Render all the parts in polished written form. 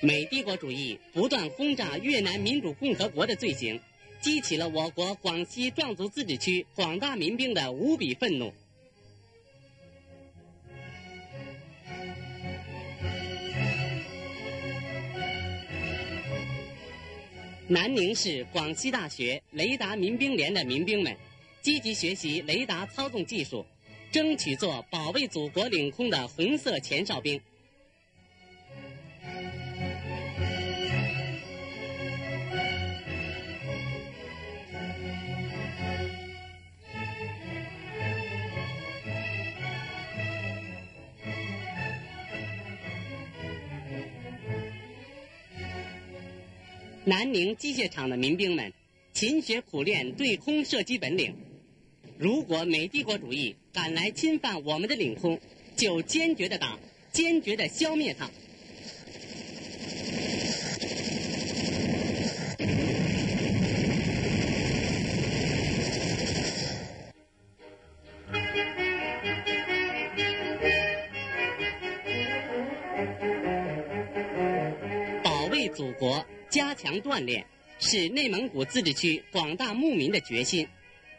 美帝国主义不断轰炸越南民主共和国的罪行，激起了我国广西壮族自治区广大民兵的无比愤怒。南宁市广西大学雷达民兵连的民兵们积极学习雷达操纵技术，争取做保卫祖国领空的红色前哨兵。南宁机械厂的民兵们勤学苦练对空射击本领，如果美帝国主义敢来侵犯我们的领空，就坚决地打，坚决地消灭它。保卫祖国，加强锻炼，是内蒙古自治区广大牧民的决心。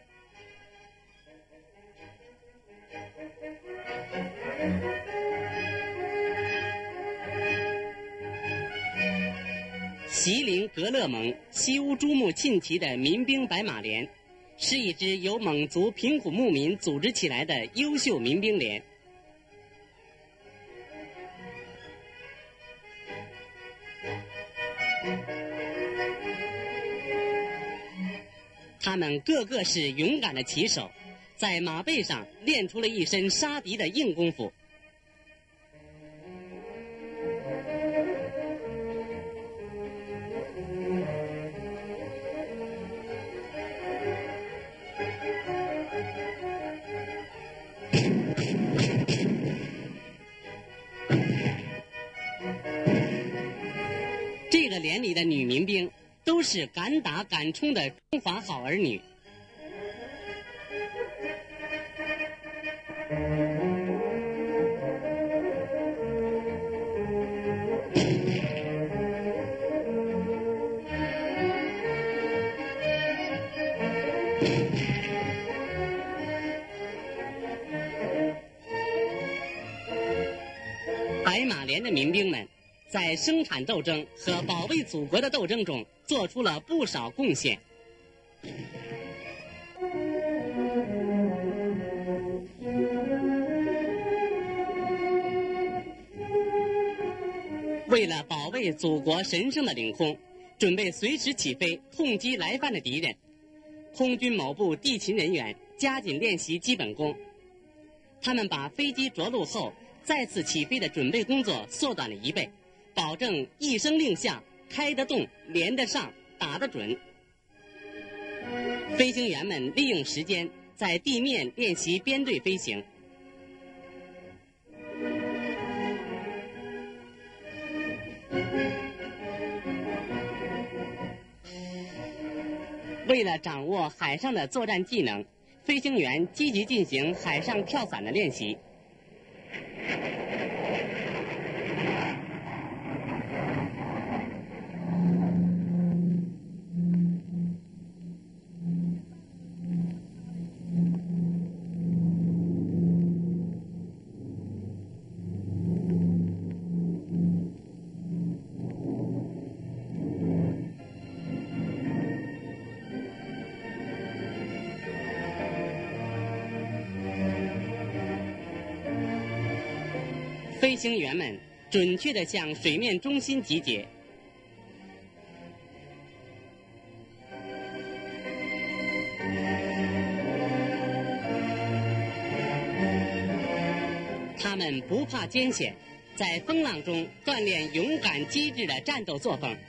锡林格勒盟西乌珠穆沁旗的民兵白马连，是一支由蒙族贫苦牧民组织起来的优秀民兵连。他们个个是勇敢的骑手，在马背上练出了一身杀敌的硬功夫。这个连里的女民兵都是敢打敢冲的中华好儿女。白马连的民兵们在生产斗争和保卫祖国的斗争中做出了不少贡献。为了保卫祖国神圣的领空，准备随时起飞痛击来犯的敌人，空军某部地勤人员加紧练习基本功。他们把飞机着陆后再次起飞的准备工作缩短了1倍，保证一声令下，开得动，连得上，打得准。飞行员们利用时间在地面练习编队飞行。为了掌握海上的作战技能，飞行员积极进行海上跳伞的练习。飞行员们准确地向水面中心集结。他们不怕艰险，在风浪中锻炼勇敢机智的战斗作风。